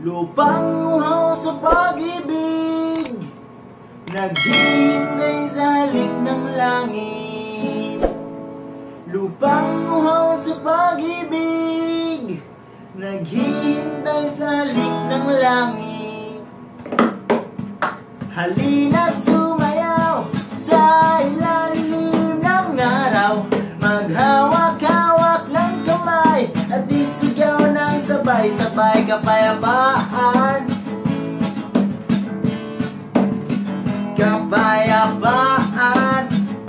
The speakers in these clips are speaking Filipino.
Lupang uhaw sa pag-ibig, naghihintay sa halik ng langit. Lupang uhaw sa pag-ibig, naghihintay sa halik ng langit. Halina't sumayaw sa ilalim ng araw, maghawak-hawak ng kamay at isigaw ng sabay-sabay kapayapaan. Kapayapaan.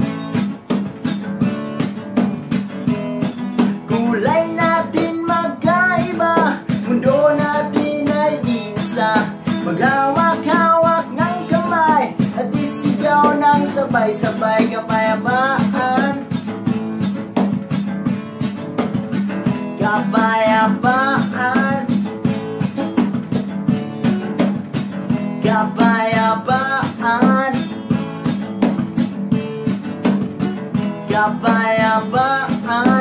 Kulay natin magkaiba, mundo natin ay isa. Maghawak-hawak ng kamay at isigaw ng sabay-sabay kapayapaan. Kapayapaan. Kapayapaan. Kapayapaan.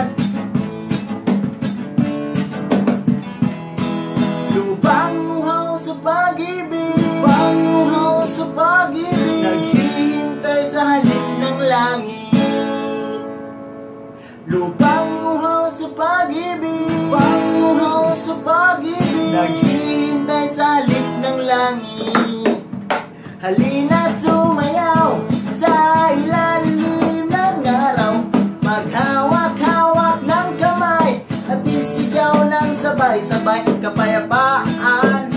Lupang uhaw sa pag-ibig, panguhaw sa pag-ibig, naghihintay sa halik ng langit. Lupang uhaw sa pag-ibig, panguhaw sa pag-ibig, naghihintay sa halik ng langit. Halina't sumayaw sa ilalim ng araw, maghawak-hawak ng kamay at isigaw ng sabay-sabay kapayapaan.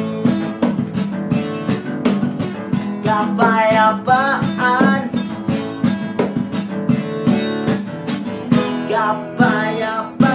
Kapayapaan. Kapayapaan.